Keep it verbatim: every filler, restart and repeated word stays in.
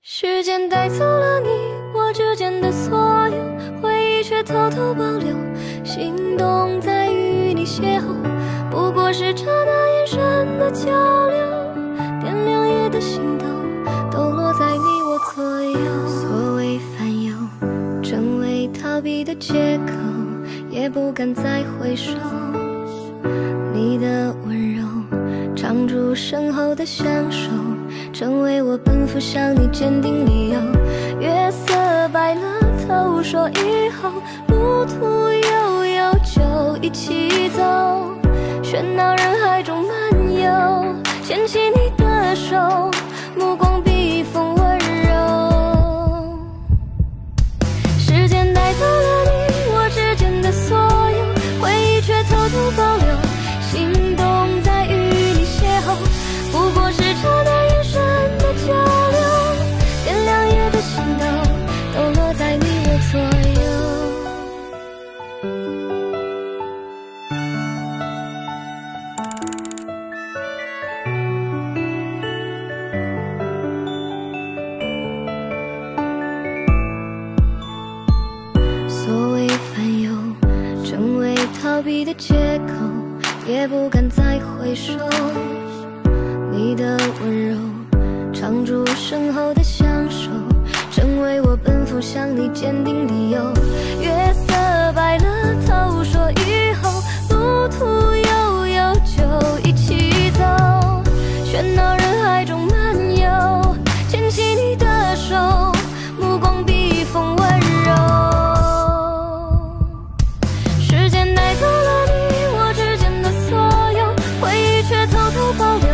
时间带走了你我之间的所有，回忆却偷偷保留，心动在与你邂逅，不过是刹那眼神的交流，点亮夜的心动都落在你我左右。所谓烦忧，成为逃避的借口，也不敢再回首。你的温柔常驻身后的相守，成为我奔赴向你坚定理由。月色白了头，说以后路途悠悠就一起走，喧闹人海中漫游，牵起你的手，目光比风温柔。时间带走了你我之间的所有，回忆却偷偷保留，心动在与你邂逅，不过是刹那眼神的交流，点亮夜的心动都落在你我左右。所谓烦忧，成为逃避的借口，也不敢再回首。你的温柔常驻身后的相守，成为我奔赴向你坚定理由。月色白了头，说以后路途悠悠就一起走，喧闹人海中漫游，牵起你的手，目光比风温柔。时间带走了你我之间的所有，回忆却偷偷保留，